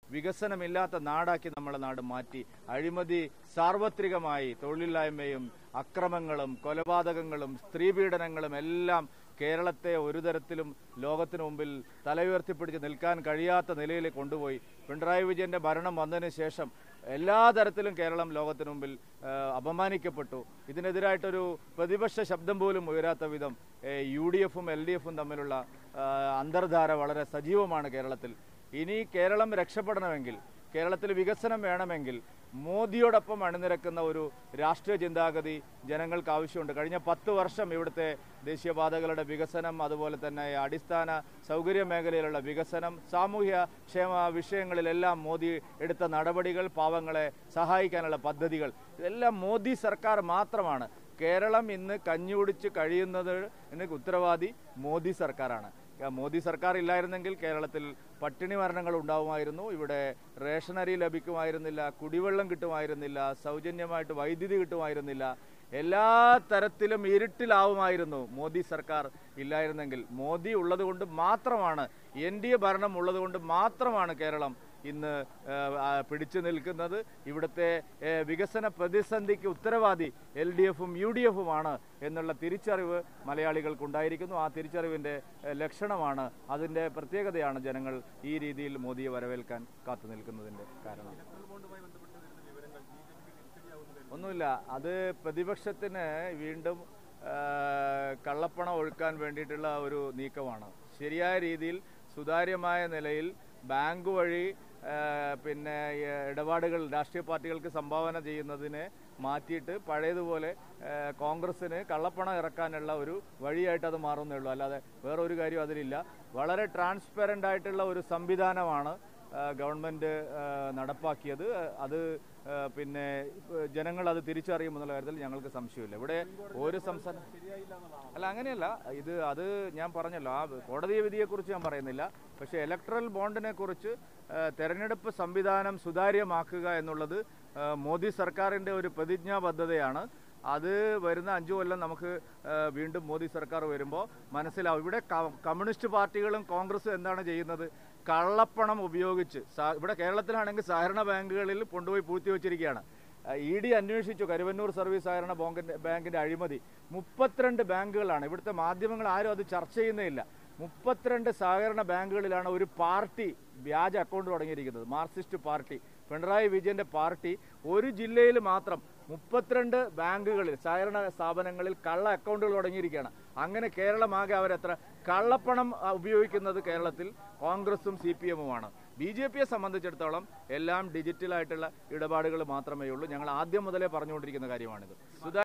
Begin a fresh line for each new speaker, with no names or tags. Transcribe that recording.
വികസനമില്ലാത്ത നാടാക്കി നമ്മളെ നാട് മാറ്റി. അഴിമതി സാർവത്രികമായി, തൊഴിലില്ലായ്മയും അക്രമങ്ങളും കൊലപാതകങ്ങളും സ്ത്രീപീഡനങ്ങളും എല്ലാം കേരളത്തെ ഒരു തരത്തിലും ലോകത്തിനു മുമ്പിൽ തലയുയർത്തിപ്പിടിച്ച് നിൽക്കാൻ കഴിയാത്ത നിലയിലേക്ക് കൊണ്ടുപോയി. പിണറായി വിജയന്റെ ഭരണം വന്നതിന് ശേഷം എല്ലാ തരത്തിലും കേരളം ലോകത്തിനു മുമ്പിൽ അപമാനിക്കപ്പെട്ടു. ഇതിനെതിരായിട്ടൊരു പ്രതിപക്ഷ ശബ്ദം പോലും ഉയരാത്ത വിധം UDF-ഉം LDF-ഉം തമ്മിലുള്ള അന്തർധാര വളരെ സജീവമാണ് കേരളത്തിൽ. ഇനി കേരളം രക്ഷപ്പെടണമെങ്കിൽ, കേരളത്തിൽ വികസനം വേണമെങ്കിൽ മോദിയോടൊപ്പം അണിനിരക്കുന്ന ഒരു രാഷ്ട്രീയ ചിന്താഗതി ജനങ്ങൾക്ക് ആവശ്യമുണ്ട്. കഴിഞ്ഞ 10 വർഷം ഇവിടുത്തെ ദേശീയപാതകളുടെ വികസനം, അതുപോലെ തന്നെ അടിസ്ഥാന സൗകര്യ മേഖലയിലുള്ള വികസനം, സാമൂഹ്യ ക്ഷേമ വിഷയങ്ങളിലെല്ലാം മോദി എടുത്ത നടപടികൾ, പാവങ്ങളെ സഹായിക്കാനുള്ള പദ്ധതികൾ, ഇതെല്ലാം മോദി സർക്കാർ മാത്രമാണ്. കേരളം ഇന്ന് കഞ്ഞുകുടിച്ച് കഴിയുന്നതിന് ഉത്തരവാദി മോദി സർക്കാരാണ്. മോദി സർക്കാർ ഇല്ലായിരുന്നെങ്കിൽ കേരളത്തിൽ പട്ടിണി മരണങ്ങൾ ഉണ്ടാവുമായിരുന്നു, ഇവിടെ റേഷനറി ലഭിക്കുമായിരുന്നില്ല, കുടിവെള്ളം കിട്ടുമായിരുന്നില്ല, സൗജന്യമായിട്ട് വൈദ്യുതി കിട്ടുമായിരുന്നില്ല, എല്ലാ തരത്തിലും ഇരുട്ടിലാവുമായിരുന്നു മോദി സർക്കാർ ഇല്ലായിരുന്നെങ്കിൽ. മോദി ഉള്ളതുകൊണ്ട് മാത്രമാണ്, NDA ഭരണം ഉള്ളതുകൊണ്ട് മാത്രമാണ് കേരളം ഇന്ന് പിടിച്ചു നിൽക്കുന്നത്. ഇവിടുത്തെ വികസന പ്രതിസന്ധിക്ക് ഉത്തരവാദി LDF-ഉം UDF-ഉമാണ് എന്നുള്ള തിരിച്ചറിവ് മലയാളികൾക്കുണ്ടായിരിക്കുന്നു. ആ തിരിച്ചറിവിൻ്റെ ലക്ഷണമാണ്, അതിൻ്റെ പ്രത്യേകതയാണ് ജനങ്ങൾ ഈ രീതിയിൽ മോദിയെ വരവേൽക്കാൻ കാത്തു നിൽക്കുന്നതിൻ്റെ കാരണം. ഒന്നുമില്ല, അത് പ്രതിപക്ഷത്തിന് വീണ്ടും കള്ളപ്പണം ഒഴുക്കാൻ വേണ്ടിയിട്ടുള്ള ഒരു നീക്കമാണ്. ശരിയായ രീതിയിൽ സുതാര്യമായ നിലയിൽ ബാങ്ക് വഴി പിന്നെ ഇടപാടുകൾ രാഷ്ട്രീയ പാർട്ടികൾക്ക് സംഭാവന ചെയ്യുന്നതിനെ മാറ്റിയിട്ട് പഴയതുപോലെ കോൺഗ്രസ്സിന് കള്ളപ്പണം ഇറക്കാനുള്ള ഒരു വഴിയായിട്ട് അത് മാറുന്നേ ഉള്ളൂ. അല്ലാതെ വേറൊരു കാര്യം അതിലില്ല. വളരെ ട്രാൻസ്പെറൻ്റ് ആയിട്ടുള്ള ഒരു സംവിധാനമാണ് ഗവൺമെൻറ് നടപ്പാക്കിയത്. അത് പിന്നെ ജനങ്ങൾ അത് തിരിച്ചറിയുമെന്നുള്ള കാര്യത്തിൽ ഞങ്ങൾക്ക് സംശയമില്ല. ഇവിടെ ഒരു സംസ്ഥാനം അല്ല, അങ്ങനെയല്ല. അത് ഞാൻ പറഞ്ഞല്ലോ, ആ കോടതി വിധിയെക്കുറിച്ച് ഞാൻ പറയുന്നില്ല. പക്ഷേ ഇലക്ട്രൽ ബോണ്ടിനെ കുറിച്ച് തെരഞ്ഞെടുപ്പ് സംവിധാനം സുതാര്യമാക്കുക എന്നുള്ളത് മോദി സർക്കാരിൻ്റെ ഒരു പ്രതിജ്ഞാബദ്ധതയാണ്. അത് വരുന്ന 5 കൊല്ലം നമുക്ക് വീണ്ടും മോദി സർക്കാർ വരുമ്പോൾ മനസ്സിലാവും. ഇവിടെ കമ്മ്യൂണിസ്റ്റ് പാർട്ടികളും കോൺഗ്രസും എന്താണ് ചെയ്യുന്നത്? കള്ളപ്പണം ഉപയോഗിച്ച് ഇവിടെ കേരളത്തിലാണെങ്കിൽ സഹകരണ ബാങ്കുകളിൽ കൊണ്ടുപോയി പൂഴ്ത്തി വെച്ചിരിക്കുകയാണ്. ED അന്വേഷിച്ചു കരുവന്നൂർ സർവീസ് സഹകരണ ബാങ്കിൻ്റെ അഴിമതി. 32 ബാങ്കുകളാണ്. ഇവിടുത്തെ മാധ്യമങ്ങൾ ആരും അത് ചർച്ച ചെയ്യുന്നേയില്ല. 32 സഹകരണ ബാങ്കുകളിലാണ് ഒരു പാർട്ടി വ്യാജ അക്കൗണ്ട് തുടങ്ങിയിരിക്കുന്നത്. മാർക്സിസ്റ്റ് പാർട്ടി, പിണറായി വിജയന്റെ പാർട്ടി ഒരു ജില്ലയിൽ മാത്രം 32 ബാങ്കുകളിൽ, സഹകരണ സ്ഥാപനങ്ങളിൽ കള്ള അക്കൗണ്ടുകൾ തുടങ്ങിയിരിക്കുകയാണ്. അങ്ങനെ കേരളമാകെ അവരെത്ര കള്ളപ്പണം ഉപയോഗിക്കുന്നത് കേരളത്തിൽ കോൺഗ്രസും CPM-ഉമാണ്. BJP-യെ സംബന്ധിച്ചിടത്തോളം എല്ലാം ഡിജിറ്റലായിട്ടുള്ള ഇടപാടുകൾ മാത്രമേ ഉള്ളൂ. ഞങ്ങൾ ആദ്യം മുതലേ പറഞ്ഞുകൊണ്ടിരിക്കുന്ന കാര്യമാണിത്.